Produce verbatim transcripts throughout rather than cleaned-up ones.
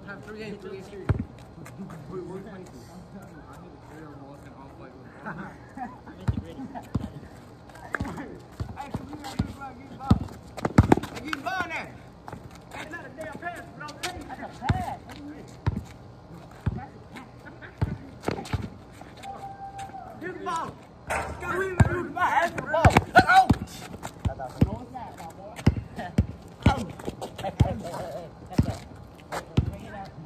Have three games, three games series. Wait, we're twenty-two. I need to clear the walls and I'll fight with Hey, come here, I get the ball. I get the ball now. That's not a damn pass, but okay. That's a pass. Get the ball. Go in there, do the ball. That's the ball. Oh! That's a north side, my boy. Oh! Hey, hey, hey, hey. That's it. Bring it out.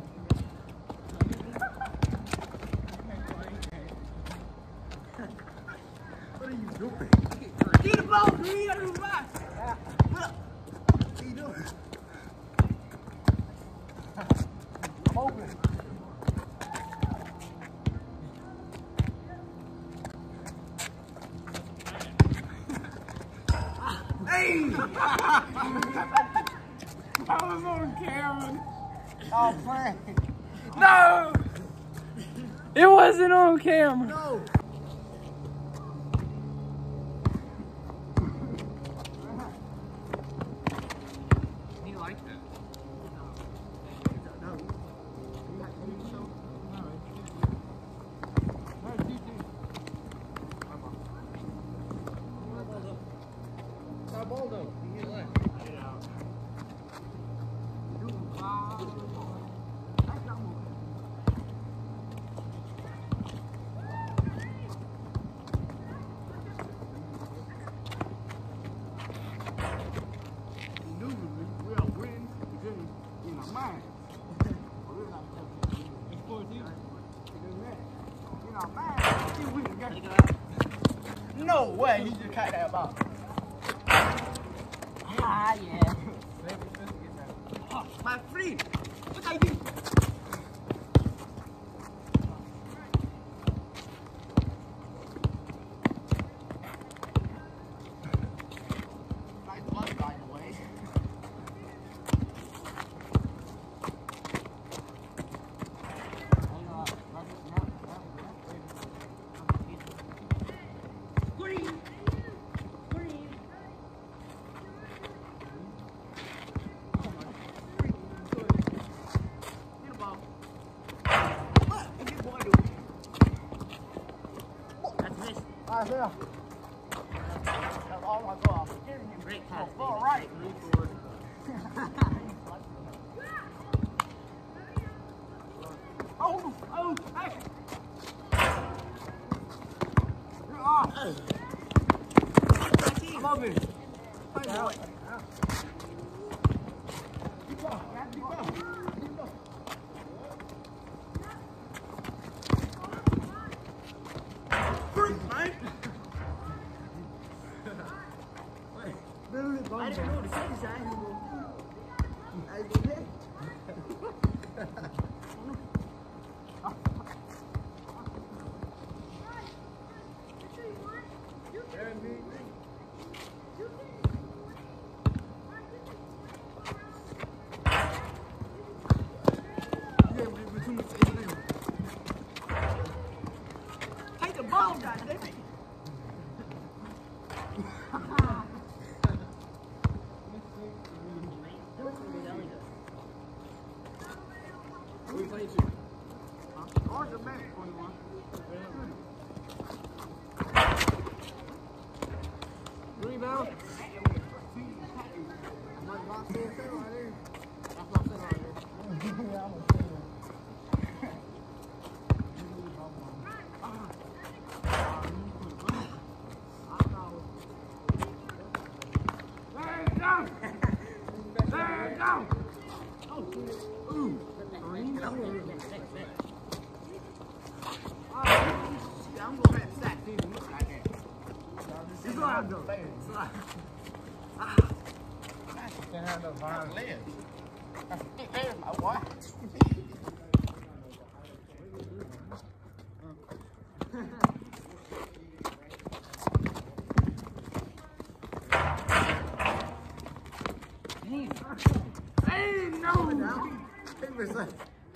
What are you doing? Get the ball, Green. You gotta do the ball. What up? What are you doing? I'm open. Hey! I was on camera. Oh, Frank. No! It wasn't on camera. No. He liked it. No. Stop ball though. You get left. Get it out. We are winning because in our minds. We're not it's fourteen. In our minds, we win the game. No way, he just caught that ball. Ah, yeah. Oh, my friend, what I do? Nice blood, by the way. Green. Right there. That's all I go off. Great pass. Oh, all right. Oh, oh, hey. You're off. I'm open. Hey, boy. Keep going. Keep going. Keep going. I didn't know the city side. I didn't know. Take the ball, goddammit. We play two. Huh? Ours are back twenty-one. Rebound. Like Rock said right there. That's what I said right there. Yeah, I'm gonna say that. There you go! There you go! Oh, ooh. I'm gonna have to sack these and look like that. It's all though. It's all ah. Can't have no violence. There's my boy. Hey, no! Take me a second.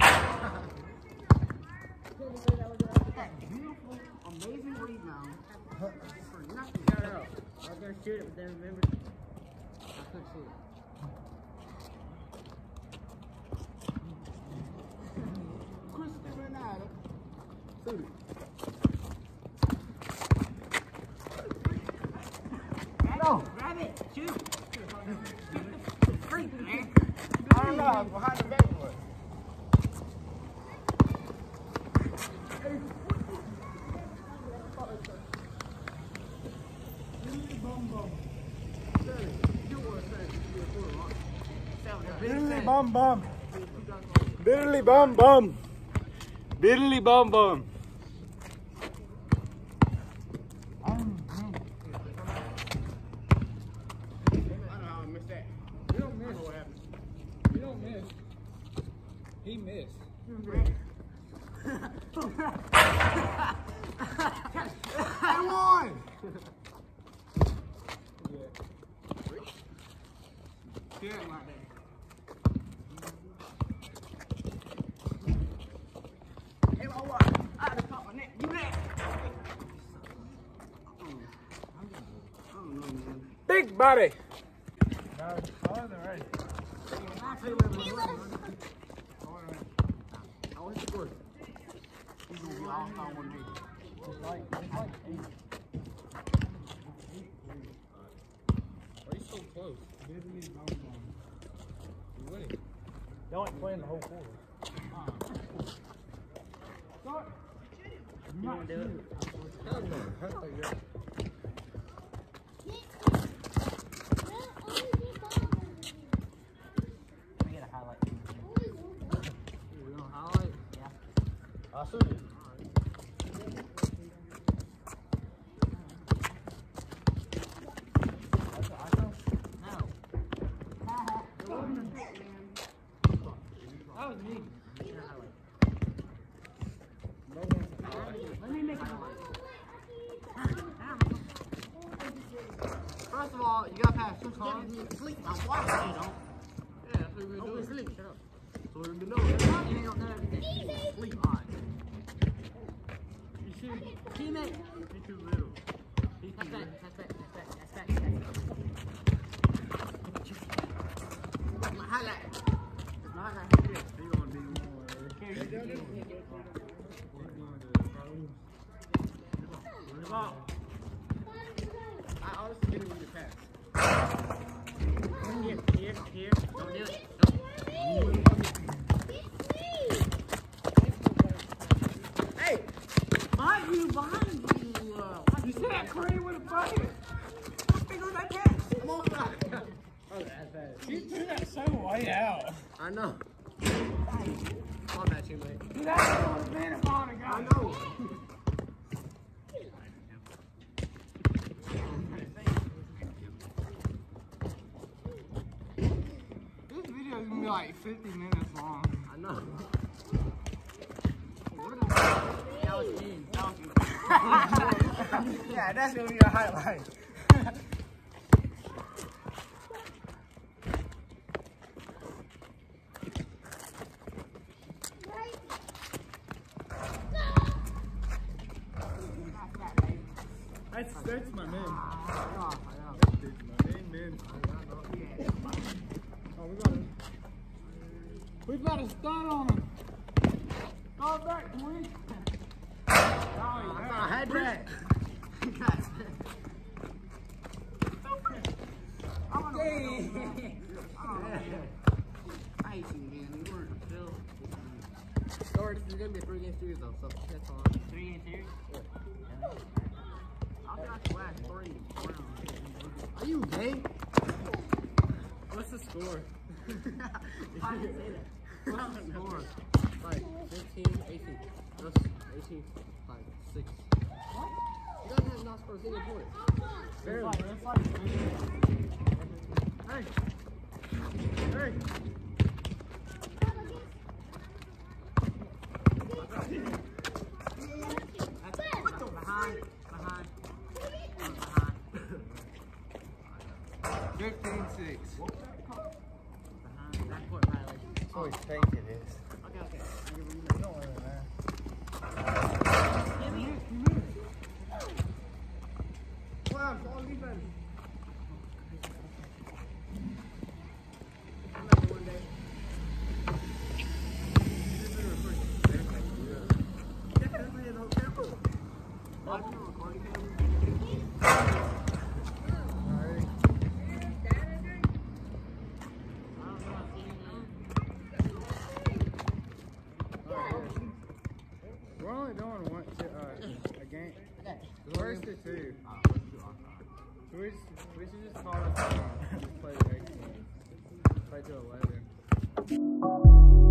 That beautiful, amazing rebound for nothing. No, no, no. I was going to shoot it, but then remember, I couldn't shoot it. behind the backboard. Biddly bum bum. Biddly bum bum. Biddly bum bum. He missed. I won! Yeah, like that. Hey, my wife, I had to pop my neck. You neck. Big body. No, I wasn't ready. I was good. He's going to be off on one day. It's like, it's like eight. Why are you so close? You winning. Y'all ain't playing the whole quarter. Start. You want to do it? Hell no. Hell yeah. I'll show you. That was me. Let me make it. First of all, you gotta pass two times. Sleep. I'm watching, you know. Yeah, that's what we're doing. Sleep. Shut up. So we're gonna do it. You ain't gonna know everything. Sleep on. You see? Teammate. He's too little. He's too little. That's back. That's back. That's back. That's back. My highlight. My highlight. He's gonna be more. Can you do it? I honestly didn't need to pass. Here, here, here. Don't do it. Don't. Hey! Behind you, behind you. Uh, you see that Curry with a bucket? What finger that pass? I'm on side. Oh, that's bad. You threw that so way out. I know. On that teammate. Dude, that's what was been upon a guy. I know. This video is gonna be like fifty minutes long. I know. That was me. That was me. Yeah, that's gonna be a highlight. That's, that's my man. I know, I know. That's my main man. Oh, we got it. We got a stun on him. Go back, can we? Oh, I had that. I want to. I hate you, man. We weren't still. Or it's gonna be a three game series though, so that's all. Three game series? Yeah. I'll got the last three rounds. Are you gay? What's the score? I didn't say that. What's the score? Like fifteen, eighteen. That's eighteen, like six. What? You guys have not scored a single point. Barely. It's like, it's like, hey. Hey. Behind, behind, behind. fifteen six. Behind, backcourt violation. That's what we think it is. Okay, okay. You don't want it, man. Give me. Wow, it's all defense. I'm not one day. First to two. Uh, first two on top. We should, we should just call it uh, just play the next game. Play to eleven.